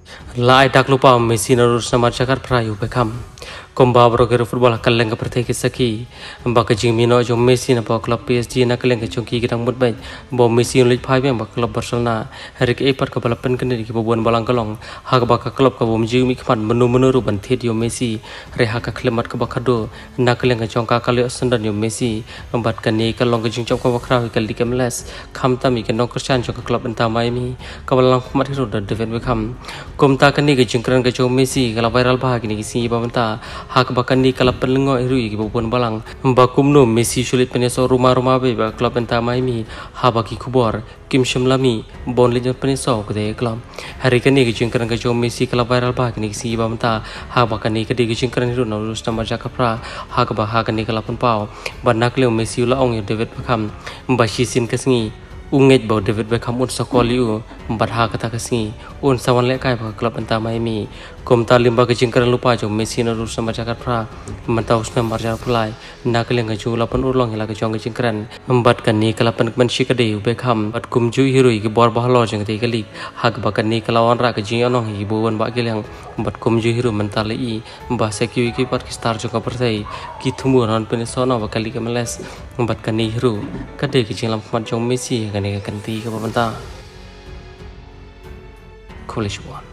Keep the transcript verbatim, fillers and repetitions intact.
La ai dak lupa Messi na rus na marchakat prayu bekam. Komba broker football kaleng ka pertai kisaki. Ba ka jing mino jo Messi na ba club P S G na kaleng ka chongki kitang mut bai. Ba Messi lit phai ba club Barcelona. Harik e par ka balapan kan ni ki bobuan balang kalong. Ha ba ka club ka bom jing mi khman menu menu ru ban thet yo Messi. Re ha ka klemat ka ba khado na kaleng ka chongka kali sandan yo Messi. Bat ka ni ka long ka jing chok ka ba khra ka li kamles. Kham ta mi ka nong Christian jo ka club enta mai mi. Ka balang khmat hiru da defend bekam. Komta kan ni ka jingkran ka jo Messi kala viral ba ki ni si ba menta. Hak bakan ni kalau penlengo irui ibu pun balang bakum no Messi sulit peneso rumah-rumah be ba klub enta mai mi ha baki kubor kim shimlami bon lejon peneso kede klub hari kani ke jingkran ke jo Messi kalau viral ba kini si ba menta ha bakan ni kede ke jingkran hiru no lus nama jakapra hak ba ha kani kalau pun pau banak leo Messi ula ong David Beckham bashi sin kesngi unget bau David Beckham un sakoliu barha kata kesngi un sawan le kai ba klub enta mai mi komta limba ke jingkran lupa jo Messi na rus sama jakat pra menta usna marjar pulai na keleng ke jula pun urlong hila ke jong ke jingkran embat kan ni kala pen men shikade Beckham bat kum ju hirui ke bor bahlo jeng te kali hak bakan ni kalawan ra ke jing onong hi buwan ba keleng bat kum ju hiru menta le i ba sekui ki pat ki star jo ka pertai ki thumu ran pen sono ba kali ke meles embat kan ni hiru kade ke jinglam mat jong Messi kan ni ka kanti ke menta College one.